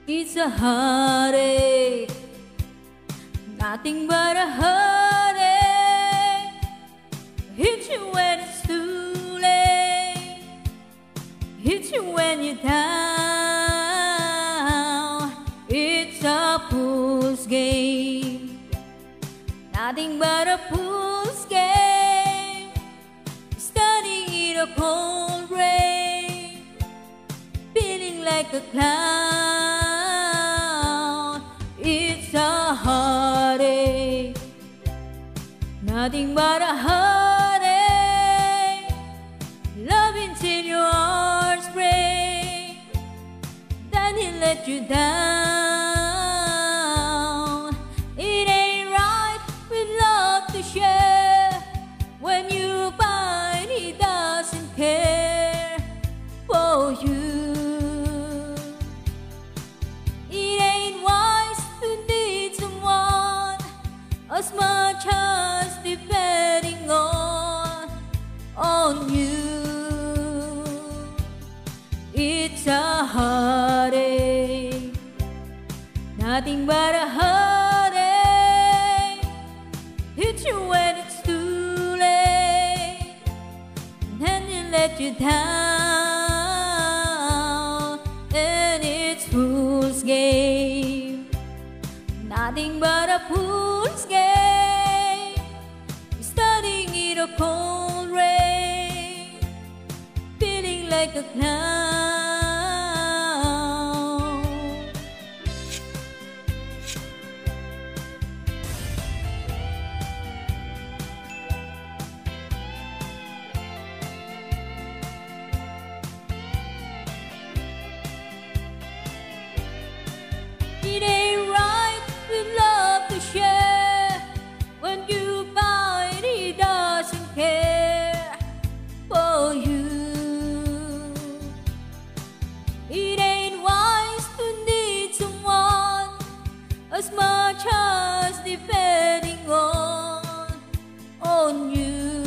It's a heartache, nothing but a heartache. Hits you when it's too late, hits you when you're down. It's a fool's game, nothing but a fool's game. Standing in a cold rain, feeling like a clown. It's a heartache, nothing but a heartache. Loving till your heart's break, then he let you down. It ain't right with love to share. When you find he doesn't care for you, as much as depending on you. It's a heartache, nothing but a heartache. Hits you when it's too late, and then it let you down. And it's fool's game, nothing but a fool's game. Standing in a cold rain, feeling like a clown. It ain't right with love to share. When you find he doesn't care for you, it ain't wise to need someone as much as depending on you.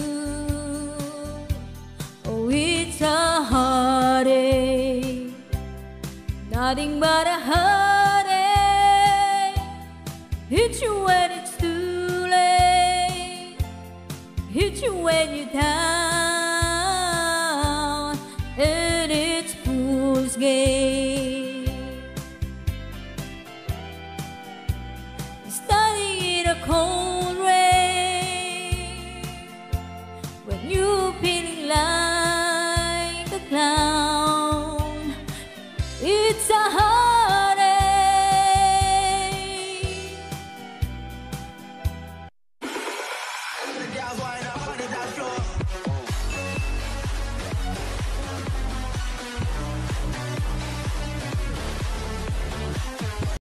Oh, it's a heartache, nothing but a heartache. Hits you when it's too late, hits you when you're down. And it's fool's game, standing in a cold